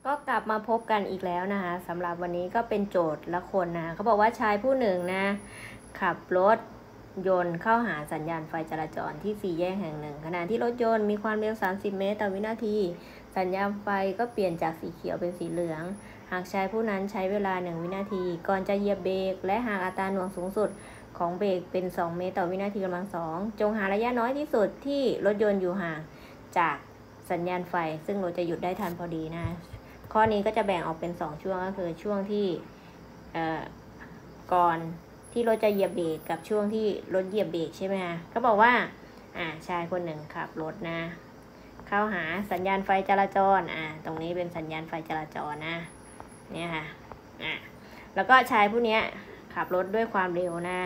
ก็กลับมาพบกันอีกแล้วนะคะสำหรับวันนี้ก็เป็นโจทย์ละคนนะเขาบอกว่าชายผู้หนึ่งนะขับรถยนต์เข้าหาสัญญาณไฟจราจรที่สี่แยกแห่งหนึ่งขณะที่รถยนต์มีความเร็ว30 เมตรต่อวินาทีสัญญาณไฟก็เปลี่ยนจากสีเขียวเป็นสีเหลืองหากชายผู้นั้นใช้เวลา1 วินาทีก่อนจะเหยียบเบรกและหากอัตราหน่วงสูงสุดของเบรกเป็น2 เมตรต่อวินาทีกำลัง2จงหาระยะน้อยที่สุดที่รถยนต์อยู่ห่างจากสัญญาณไฟซึ่งรถจะหยุดได้ทันพอดีนะข้อนี้ก็จะแบ่งออกเป็น2 ช่วงก็คือช่วงที่ก่อนที่รถจะเหยียบเบรกกับช่วงที่รถเหยียบเบรกใช่ไหมคะก็บอกว่าชายคนหนึ่งขับรถนะเข้าหาสัญญาณไฟจราจรตรงนี้เป็นสัญญาณไฟจราจรนะเนี่ยค่ะแล้วก็ชายผู้นี้ขับรถด้วยความเร็วนะ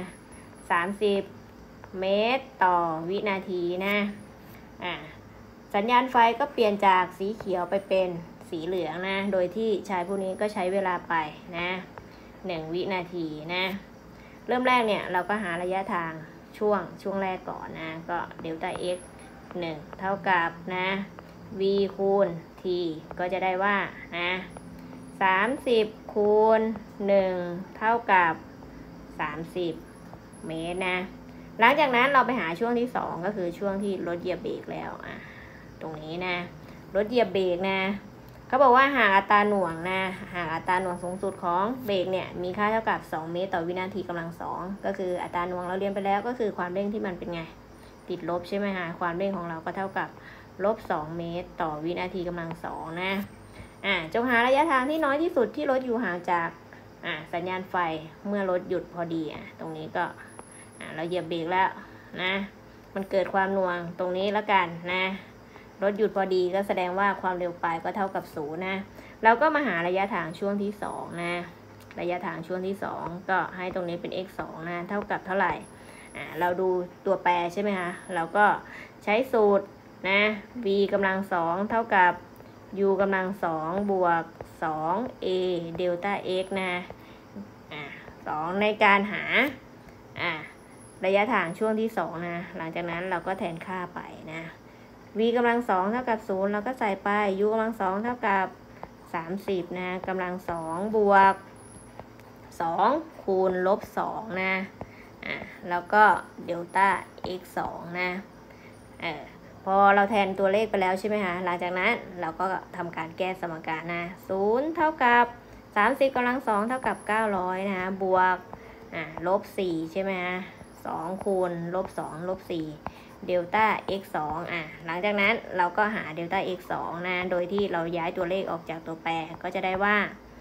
30 เมตรต่อวินาทีนะสัญญาณไฟก็เปลี่ยนจากสีเขียวไปเป็นสีเหลืองนะโดยที่ชายผู้นี้ก็ใช้เวลาไปนะ1 วินาทีนะเริ่มแรกเนี่ยเราก็หาระยะทางช่วงแรกก่อนนะก็เดลต้า x 1เท่ากับนะ v คูณ t ก็จะได้ว่านะ30คูณ1เท่ากับ30 เมตรนะหลังจากนั้นเราไปหาช่วงที่2ก็คือช่วงที่รถเหยียบเบรกแล้วตรงนี้นะรถเหยียบเบรกนะเขาบอกว่าหากอัตราหน่วงนะหากอัตราหน่วงสูงสุดของเบรกเนี่ยมีค่าเท่ากับ2 เมตรต่อวินาทีกำลัง2ก็คืออัตราหน่วงเราเรียนไปแล้วก็คือความเร่งที่มันเป็นไงติดลบใช่ไหมคะความเร่งของเราก็เท่ากับ-2 เมตรต่อวินาทีกำลัง2นะจงหาระยะทางที่น้อยที่สุดที่รถอยู่ห่างจากสัญญาณไฟเมื่อรถหยุดพอดีตรงนี้ก็เราเหยียบเบรกแล้วนะมันเกิดความหน่วงตรงนี้แล้วกันนะรถหยุดพอดีก็แสดงว่าความเร็วปลายก็เท่ากับ0นะเราก็มาหาระยะทางช่วงที่2นะระยะทางช่วงที่2ก็ให้ตรงนี้เป็น x 2นะเท่ากับเท่าไหร่เราดูตัวแปรใช่ไหมคะเราก็ใช้สูตรนะ v กำลัง2เท่ากับ u กำลัง2บวก 2a เดลต้า x นะ2ในการหาระยะทางช่วงที่2นะหลังจากนั้นเราก็แทนค่าไปนะ v กำลัง2เท่ากับ0เราก็ใส่ไป u กำลัง2เท่ากับ30นะกำลัง2บวก2คูณ-2นะแล้วก็เดลต้า x 2นะพอเราแทนตัวเลขไปแล้วใช่ไหมคะหลังจากนั้นเราก็ทำการแก้สมการนะ0เท่ากับ30กำลัง2เท่ากับ900นะบวก-4ใช่ไหมคะ2คูณ-2 -4เดลต้า x 2หลังจากนั้นเราก็หาเดลต้า x 2นะโดยที่เราย้ายตัวเลขออกจากตัวแปรก็จะได้ว่า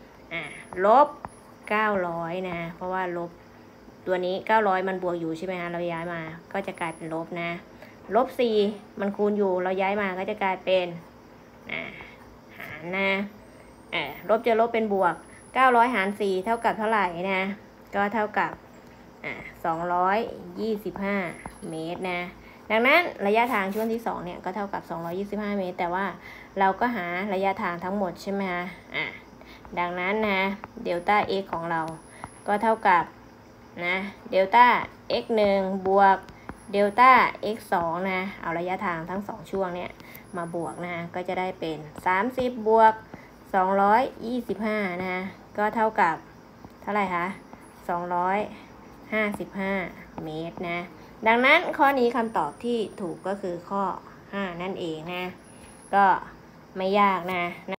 -900นะเพราะว่าลบตัวนี้900มันบวกอยู่ใช่ไหมคะเราย้ายมาก็จะกลายเป็นลบนะ-4มันคูณอยู่เราย้ายมาก็จะกลายเป็นหารนะลบจะลบเป็นบวก900หาร4เท่ากับเท่าไหร่นะก็เท่ากับ225 เมตรนะดังนั้นระยะทางช่วงที่2เนี่ยก็เท่ากับ225 เมตรแต่ว่าเราก็หาระยะทางทั้งหมดใช่ไหมคะดังนั้นนะเดลต้า x ของเราก็เท่ากับนะเดลต้า x 1บวกเดลต้า x 2นะเอาระยะทางทั้ง2ช่วงเนี่ยมาบวกนะก็จะได้เป็น30บวก225นะก็เท่ากับเท่าไหร่คะ255 เมตรนะดังนั้นข้อนี้คำตอบที่ถูกก็คือข้อ5นั่นเองนะก็ไม่ยากนะ